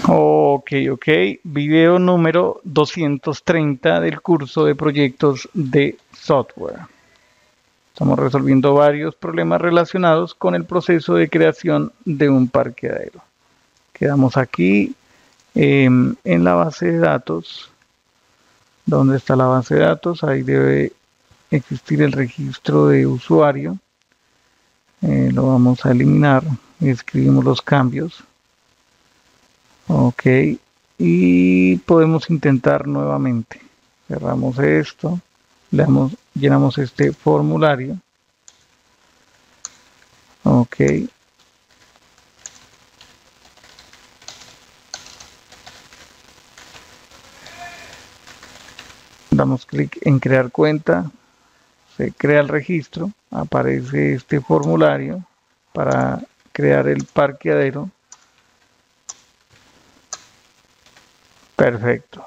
Ok, ok. Video número 230 del curso de proyectos de software. Estamos resolviendo varios problemas relacionados con el proceso de creación de un parqueadero. Quedamos aquí en la base de datos. ¿Dónde está la base de datos? Ahí debe existir el registro de usuario. Lo vamos a eliminar. Escribimos los cambios. Ok, y podemos intentar nuevamente. Cerramos esto, llenamos este formulario. Ok, damos clic en crear cuenta, se crea el registro, aparece este formulario para crear el parqueadero. Perfecto.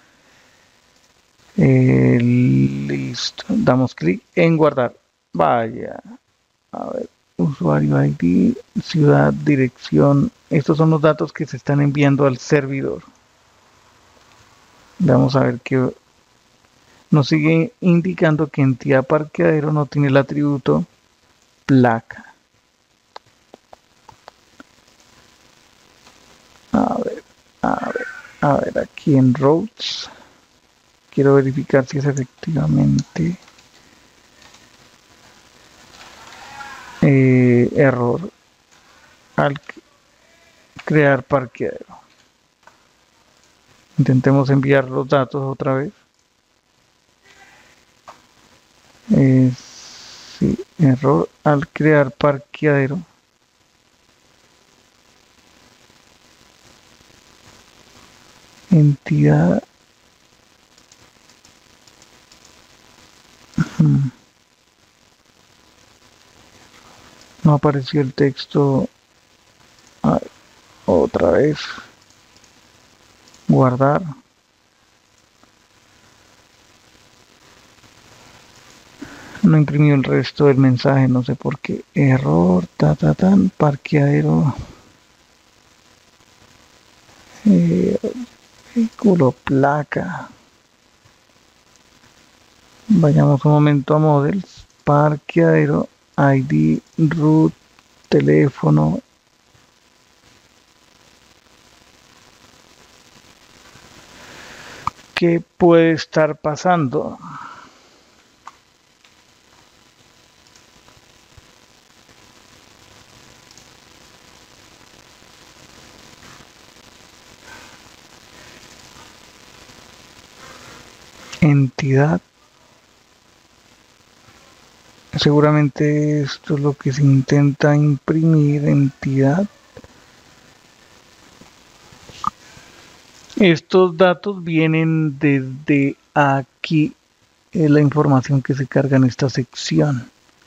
Listo. Damos clic en guardar. Vaya. A ver, usuario ID, ciudad, dirección. Estos son los datos que se están enviando al servidor. Vamos a ver que nos sigue indicando que entidad parqueadero no tiene el atributo placa. A ver, a ver, a ver, aquí en roads. Quiero verificar si es efectivamente error al crear parqueadero. Intentemos enviar los datos otra vez. Sí, error al crear parqueadero. Entidad. No apareció el texto. Ver, otra vez. Guardar. No imprimió el resto del mensaje, no sé por qué. Error, parqueadero. Vehículo, placa. Vayamos un momento a models. Parqueadero, ID, root, teléfono. ¿Qué puede estar pasando? Entidad. Seguramente esto es lo que se intenta imprimir, entidad. Estos datos vienen desde aquí, es la información que se carga en esta sección.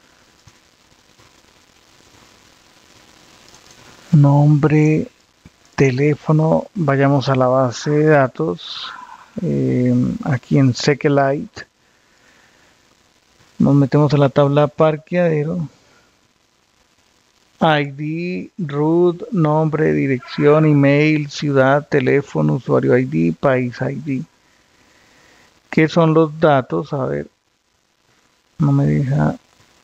Nombre, teléfono, vayamos a la base de datos, aquí en SQLite, nos metemos a la tabla parqueadero, ID, root, nombre, dirección, email, ciudad, teléfono, usuario ID, país ID. ¿Qué son los datos? A ver, no me deja.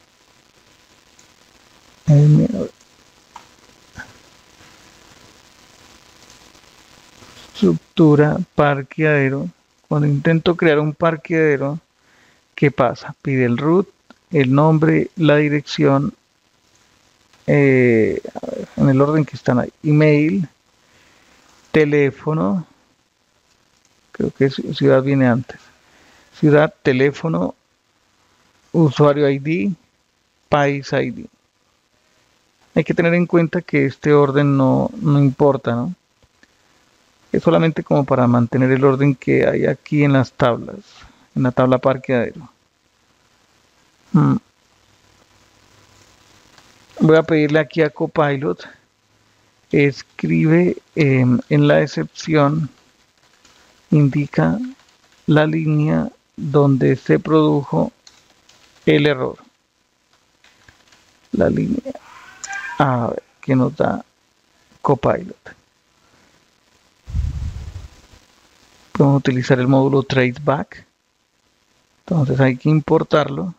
Estructura, parqueadero. Cuando intento crear un parqueadero, ¿qué pasa? Pide el root, el nombre, la dirección, en el orden que están ahí. Email, teléfono, creo que ciudad viene antes. Ciudad, teléfono, usuario ID, país ID. Hay que tener en cuenta que este orden no importa, ¿no? Es solamente como para mantener el orden que hay aquí en las tablas, en la tabla parqueadero. Voy a pedirle aquí a Copilot, escribe en la excepción, indica la línea donde se produjo el error. La línea, a ver, ¿qué nos da Copilot? podemos utilizar el módulo traceback. Entonces hay que importarlo.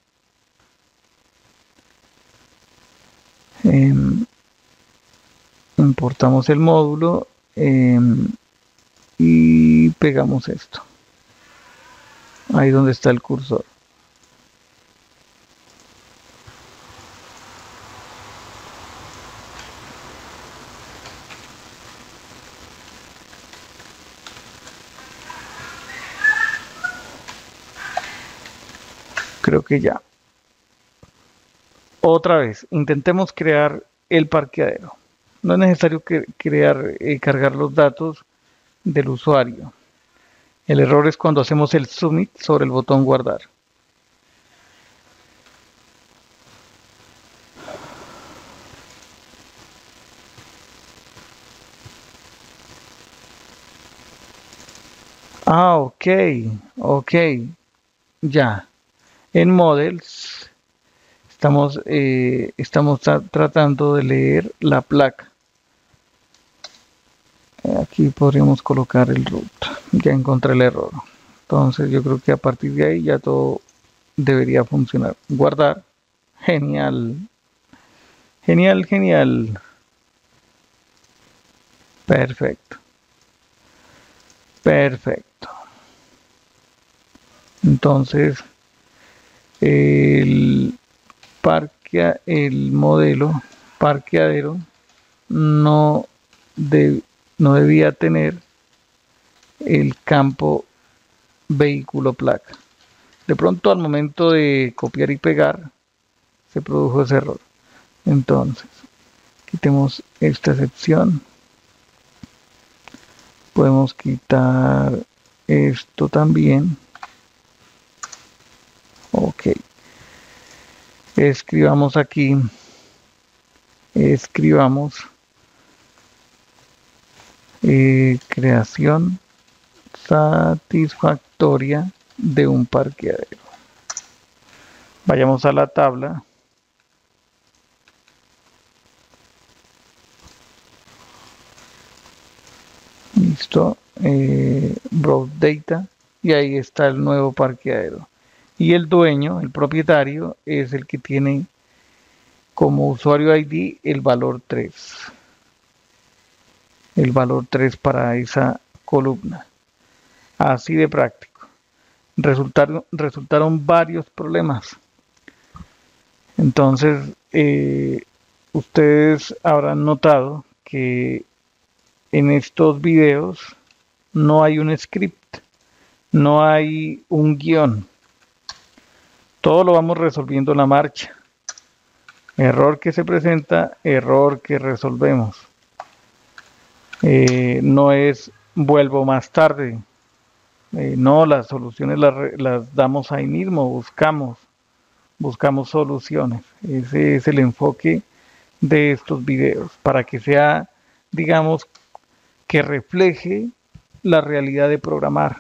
Importamos el módulo y pegamos esto. Ahí donde está el cursor. Creo que ya. Otra vez, intentemos crear el parqueadero. No es necesario cargar los datos del usuario. El error es cuando hacemos el submit sobre el botón guardar. Ok, ya. En Models estamos tratando de leer la placa. Aquí podríamos colocar el root. Ya encontré el error. Entonces yo creo que a partir de ahí ya todo debería funcionar. Guardar. Genial. Genial, genial. Perfecto. Perfecto. Entonces el modelo parqueadero no debía tener el campo vehículo placa. De pronto al momento de copiar y pegar se produjo ese error. Entonces quitemos esta excepción. Podemos quitar esto también. Ok. Escribamos aquí. Escribamos creación satisfactoria de un parqueadero. Vayamos a la tabla. Listo. Browse data. Y ahí está el nuevo parqueadero. Y el dueño, el propietario, es el que tiene como usuario ID el valor 3. El valor 3 para esa columna. Así de práctico. Resultaron varios problemas. Entonces, ustedes habrán notado que en estos videos no hay un script, no hay un guión. Todo lo vamos resolviendo en la marcha. Error que se presenta, error que resolvemos. No es vuelvo más tarde. No, las soluciones las damos ahí mismo, buscamos soluciones. Ese es el enfoque de estos videos, para que sea, digamos, que refleje la realidad de programar.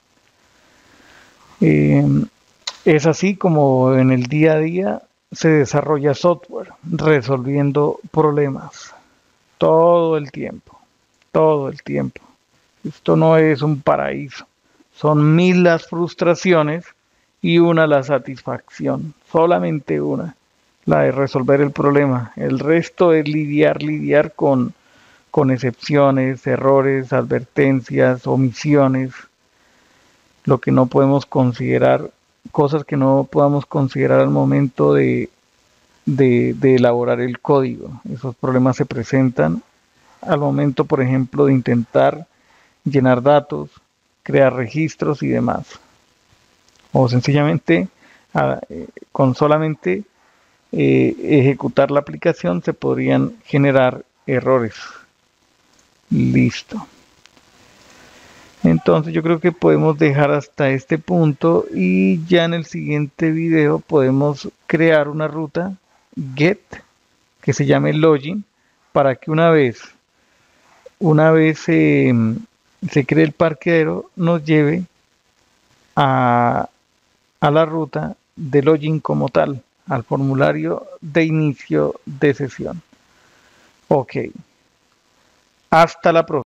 Es así como en el día a día se desarrolla software, resolviendo problemas todo el tiempo, todo el tiempo. Esto no es un paraíso, son 1000 las frustraciones y una la satisfacción, solamente una, la de resolver el problema. El resto es lidiar con excepciones, errores, advertencias, omisiones, lo que no podemos considerar, cosas que no podamos considerar al momento de elaborar el código. Esos problemas se presentan al momento, por ejemplo, de intentar llenar datos, crear registros y demás. O sencillamente, con solamente ejecutar la aplicación se podrían generar errores. Listo. Entonces yo creo que podemos dejar hasta este punto y ya en el siguiente video podemos crear una ruta get que se llame login para que una vez se cree el parqueadero nos lleve a la ruta de login como tal, al formulario de inicio de sesión. Ok. Hasta la próxima.